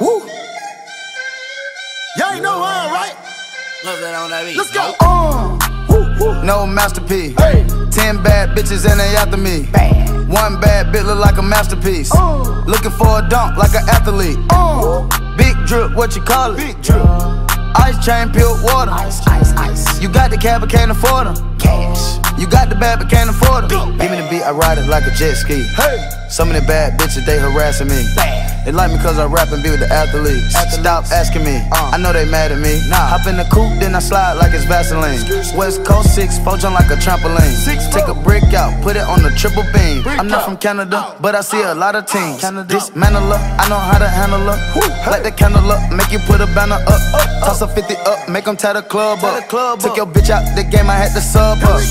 Woo. Y'all ain't know why, right? Let's go. No masterpiece. Hey. 10 bad bitches and they after me. Bad. One bad bitch look like a masterpiece. Looking for a dunk like an athlete. Big drip, what you call it? Big drip. Ice chain, peeled water. Ice, ice, ice. You got the cab but can't afford them. Cash. You got the bad but can't afford them. Give me the beat, I ride it like a jet ski. Hey. Some of the bad bitches, they harassing me. Bad. They like me cause I rap and be with the athletes. Stop asking me, I know they mad at me. Hop in the coupe, then I slide like it's Vaseline. West Coast 6'4", jump like a trampoline. Take a brick out, put it on the triple beam. I'm not from Canada, but I see a lot of teams. Dismantle her, I know how to handle her. Light the candle up, make you put a banner up. Toss a 50 up, make them tie the club up. Took your bitch out the game, I had to sub up.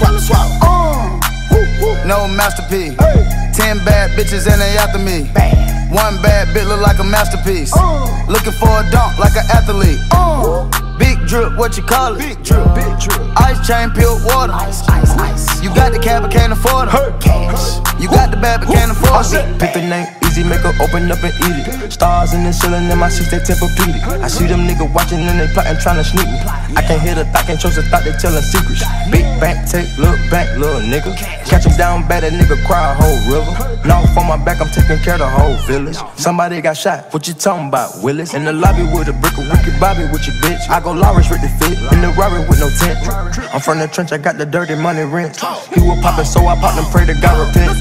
No masterpiece. 10 bad bitches and they after me. One bad bitch look like a masterpiece. Looking for a dunk like an athlete. Big drip, what you call it? Big drip, big drip. Ice chain, peeled water. Ice, ice, ice. You got the cab but can't afford it. Cash. You got the bad but can't afford it. Pick the name, easy, make her open up and eat it. Stars in the ceiling in my seats, they Tempur-Pedic. I see them niggas watching and they plotting, trying to sneak me. I can't hear the thought, can't trust the thought, they telling secrets. Big bank, take, look back, little nigga. Catch him down bad, that nigga cry a whole river. Now on my back, I'm taking care of the whole village. Somebody got shot, what you talking about, Willis? In the lobby with a brick of Ricky Bobby with your bitch. I go Lawrence with the fit, in the Rari with no tent. I'm from the trench, I got the dirty money rent. He was poppin', so I popped and pray to God repent.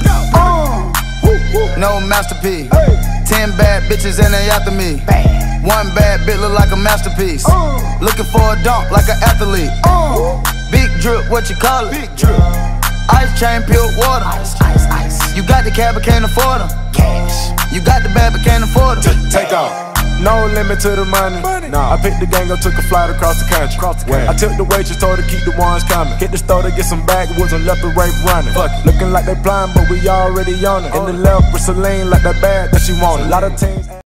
No masterpiece. 10 bad bitches and they after me. Bad. One bad bitch look like a masterpiece. Looking for a dunk like an athlete. Big drip, what you call it? Big drip. Ice chain, peeled water. Ice, ice, ice. You got the cab but can't afford them. Cash. You got the bad but can't afford them. Take off. No limit to the money. Nah. I picked the gang up, took a flight across the country. I took the waitress, told her keep the ones coming. Hit the store to get some backwoods and left the rape running. Looking like they blind, but we already on it. In the left with Celine, like that bag that she wanted. A lot of teams.